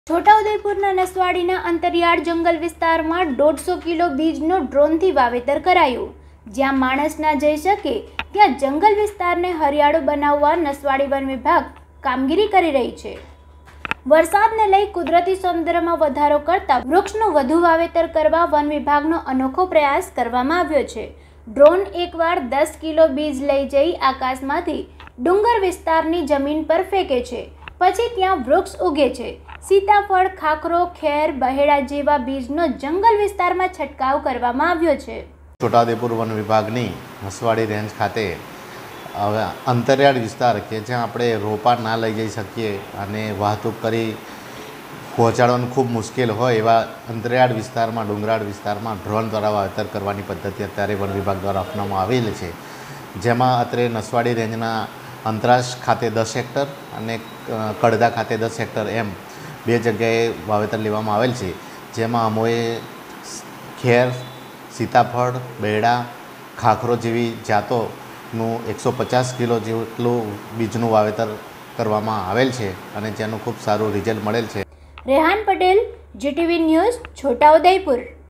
છોટાઉદેપુરના નસવાડીના અંતરિયાળ જંગલ વિસ્તારમાં 150 કિલો બીજનો ડ્રોનથી વાવેતર કરાયું। જ્યાં માણસ ના જઈ શકે ત્યાં જંગલ વિસ્તારને હરિયાળો બનાવવા નસવાડી વન વિભાગ કામગીરી કરી રહી છે। વરસાદને લઈ કુદરતી સૌંદર્યમાં વધારો કરતા વૃક્ષનું વધુ વાવેતર કરવા વન વિભાગનો અનોખો પ્રયાસ કરવામાં આવ્યો છે। ડ્રોન એકવાર 10 કિલો બીજ લઈ જઈ આકાશમાંથી ડુંગર વિસ્તારની જમીન પર ફેંકે છે, પછી ત્યાં વૃક્ષ ઉગે છે। સીતાફળ, ખાખરો, ખેર, બહેડા જેવા બીજનો જંગલ વિસ્તારમાં છંટકાવ કરવામાં આવ્યો છે। છોટાઉદેપુર વન વિભાગની નસવાડી રેન્જ ખાતે અંતરિયાળ વિસ્તાર કે જ્યાં આપણે રોપા ના લઈ જઈ શકીએ અને વાહતુક કરી પહોંચાડવાનું ખૂબ મુશ્કેલ હોય એવા અંતરિયાળ વિસ્તારમાં, ડુંગરાળ વિસ્તારમાં ડ્રોન દ્વારા વાવેતર કરવાની પદ્ધતિ અત્યારે વન વિભાગ દ્વારા અપનાવવામાં આવેલી છે। જેમાં અત્રે નસવાડી રેન્જના અંતરાશ ખાતે 10 હેક્ટર અને કડદા ખાતે 10 હેક્ટર એમ બે જગ્યાએ વાવેતર લેવામાં આવેલ છે। જેમાં અમોએ ખેર, સીતાફળ, બેડા, ખાખરો જેવી જાતોનું 150 કિલો જેટલું બીજનું વાવેતર કરવામાં આવેલ છે અને જેનું ખૂબ સારું રિઝલ્ટ મળેલ છે। Rehan Patel, GTV news, Chhota Udepur.